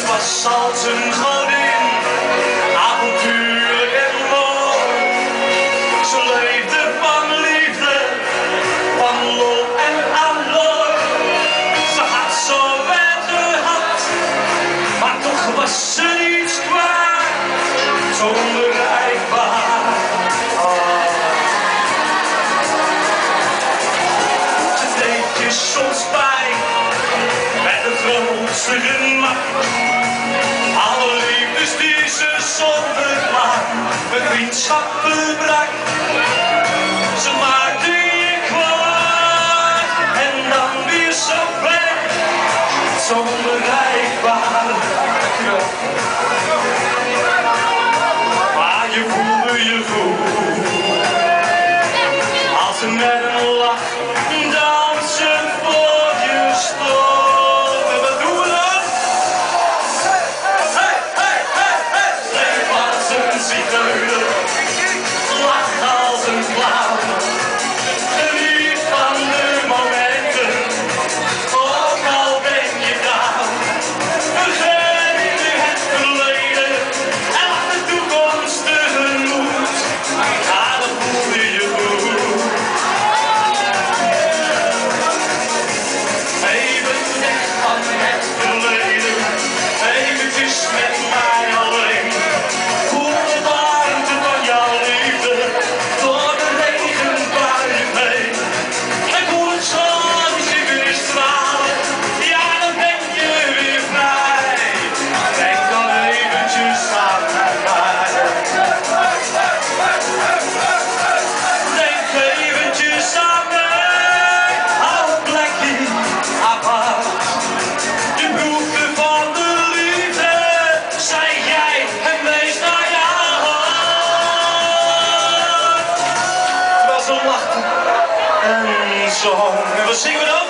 was als een godin, avontuurlijk en mooi. Ze leefde van liefde, van lol en allooi. Ze had zo gehad, maar toch was ze niets kwaad, zo onbereikbaar. Ze deed je soms pijn, met het grootste gemak. Alle liefdes die ze zonder klaar met vriendschappen brak. Ze maakte je kwaad en dan weer zo weg, zo onbereikbaar. Maar je voelde als ze met een lach dansen voor je stond. En wat doen we dan? Hey, hey, hey, hey! Leef als een zigeuner, lach als een clown. Geniet van de momenten, ook al ben je down. Vergeet nu het verleden en laat de toekomst tegemoet. Ja, dat voelde je goed. Even weg van het verleden, eventjes met mij alleen. Voel de warmte van jouw liefde door de regenbuien heen. En voel het zonnetje weer stralen, ja dan ben je weer vrij. Denk dan eventjes aan mij. Denk eventjes aan mij, hou een plekje apart. De behoefte van de liefde, zei jij en wees naar jouw hart. Terwijl ze lachten en zong. En wat zingen we dan?